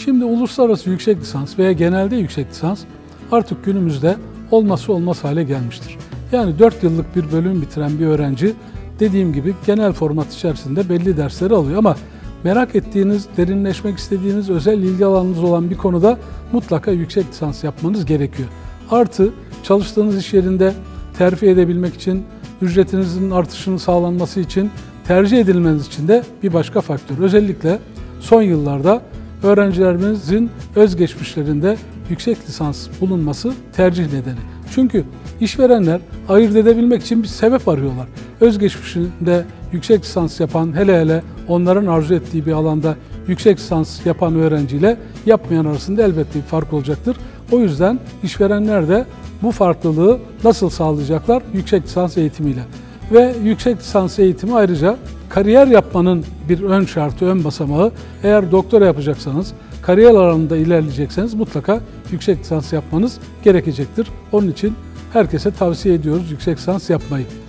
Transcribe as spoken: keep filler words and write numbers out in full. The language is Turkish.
Şimdi uluslararası yüksek lisans veya genelde yüksek lisans artık günümüzde olması olmaz hale gelmiştir. Yani dört yıllık bir bölüm bitiren bir öğrenci dediğim gibi genel format içerisinde belli dersleri alıyor ama merak ettiğiniz, derinleşmek istediğiniz, özel ilgi alanınız olan bir konuda mutlaka yüksek lisans yapmanız gerekiyor. Artı çalıştığınız iş yerinde terfi edebilmek için, ücretinizin artışının sağlanması için, tercih edilmeniz için de bir başka faktör. Özellikle son yıllarda öğrencilerimizin özgeçmişlerinde yüksek lisans bulunması tercih nedeni. Çünkü işverenler ayırt edebilmek için bir sebep arıyorlar. Özgeçmişinde yüksek lisans yapan, hele hele onların arzu ettiği bir alanda yüksek lisans yapan öğrenciyle yapmayan arasında elbette bir fark olacaktır. O yüzden işverenler de bu farklılığı nasıl sağlayacaklar? Yüksek lisans eğitimiyle. Ve yüksek lisans eğitimi ayrıca kariyer yapmanın bir ön şartı, ön basamağı. Eğer doktora yapacaksanız, kariyer alanında ilerleyecekseniz mutlaka yüksek lisans yapmanız gerekecektir. Onun için herkese tavsiye ediyoruz yüksek lisans yapmayı.